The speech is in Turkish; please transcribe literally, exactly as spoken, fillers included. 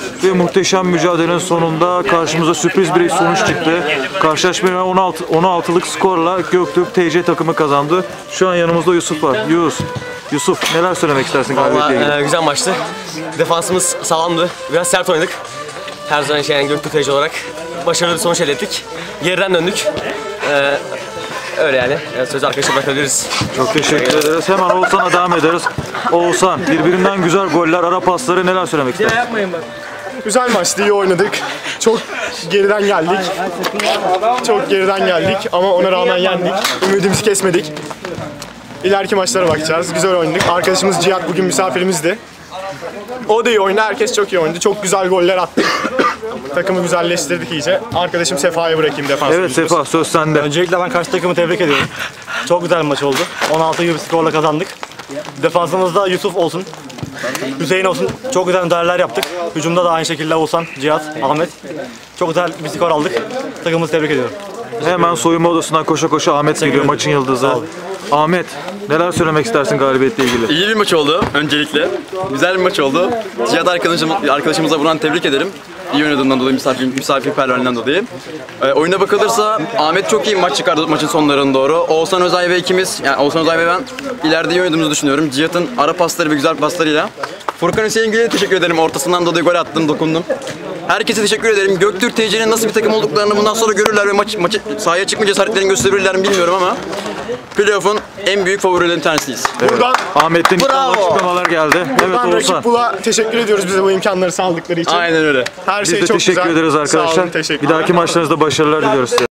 ve muhteşem mücadelenin sonunda karşımıza sürpriz bir sonuç çıktı. Karşılaşmayı on altılık skorla Göktürk T C takımı kazandı. Şu an yanımızda Yusuf var. Yus, Yusuf neler söylemek istersin galibiyetle ilgili? E, güzel maçtı. Defansımız sağlamdı. Biraz sert oynadık. Her zaman şey yani Göktürk T C olarak başarılı bir sonuç elde ettik. Geriden döndük. E, öyle yani. Evet, sözü arkadaşlar bırakabiliriz. Çok teşekkür ederiz. Hemen Oğuzhan'a devam ederiz. Oğuzhan, birbirinden güzel goller, ara pasları neler söylemek istersin? Güzel maçtı, iyi oynadık. Çok geriden geldik. Çok geriden geldik ama ona rağmen yendik. Ümidimizi kesmedik. İleriki maçlara bakacağız. Güzel oynadık. Arkadaşımız Cihat bugün misafirimizdi. O da iyi oynadı, herkes çok iyi oynadı. Çok güzel goller attık. Takımı güzelleştirdik iyice. Arkadaşım Sefa'ya bırakayım defansı. Evet Sefa, söz sende. Öncelikle ben karşı takımı tebrik ediyorum. Çok güzel bir maç oldu. on altı gibi bir skorla kazandık. Defansımızda Yusuf olsun, Hüseyin olsun. Çok güzel müdahaleler yaptık. Hücumda da aynı şekilde Oğuzhan, Cihat, Ahmet. Çok güzel bir skor aldık. Takımımızı tebrik ediyorum. Hemen soyunma odasından koşa koşa Ahmet geliyor, maçın yıldızı. Ahmet, neler söylemek istersin galibiyetle ilgili? İyi bir maç oldu öncelikle. Güzel bir maç oldu. Cihat arkadaşım, arkadaşımıza buradan tebrik ederim. İyi oynadığından dolayı, misafir, misafirperverliğinden dolayı. E, oyuna bakılırsa Ahmet çok iyi bir maç çıkardı maçın sonlarına doğru. Oğuzhan Özay ve ikimiz, yani Oğuzhan Özay ve ben ileride iyi oynadığımızı düşünüyorum. Cihat'ın ara pasları ve güzel paslarıyla. Furkan Hüseyin Gül'e teşekkür ederim. Ortasından dolayı gol attım, dokundum. Herkese teşekkür ederim. Göktürk T C'nin nasıl bir takım olduklarını bundan sonra görürler ve maç, maçı sahaya çıkma cesaretlerini gösterebilirler mi bilmiyorum ama playoff'un en büyük favorilerinden tanesiyiz. Evet. Buradan Ahmet'ten iddialı açıklamalar geldi. Evet Buradan Oğuzhan. Rakip Bul'a teşekkür ediyoruz bize bu imkanları sağladıkları için. Aynen öyle. Her Biz şey de çok teşekkür güzel. ederiz Sağ arkadaşlar. olun, teşekkür Bir dahaki maçlarınızda başarılar diliyoruz size.